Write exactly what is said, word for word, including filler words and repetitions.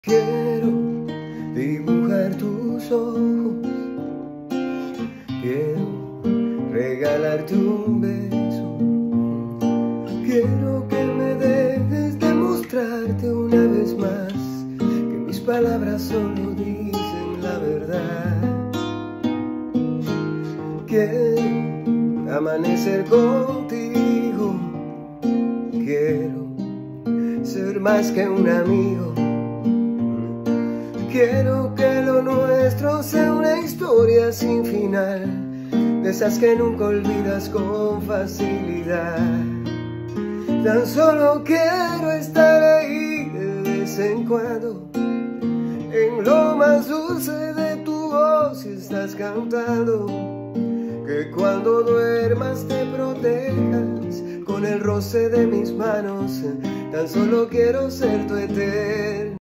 Quiero dibujar tus ojos, quiero regalarte un beso, quiero que me dejes demostrarte una vez más que mis palabras solo dicen la verdad. Quiero amanecer contigo, quiero ser más que un amigo. Quiero que lo nuestro sea una historia sin final, de esas que nunca olvidas con facilidad. Tan solo quiero estar ahí de vez en cuando, en lo más dulce de tu voz si estás cantando. Que cuando duermas te protejas con el roce de mis manos. Tan solo quiero ser tu eterno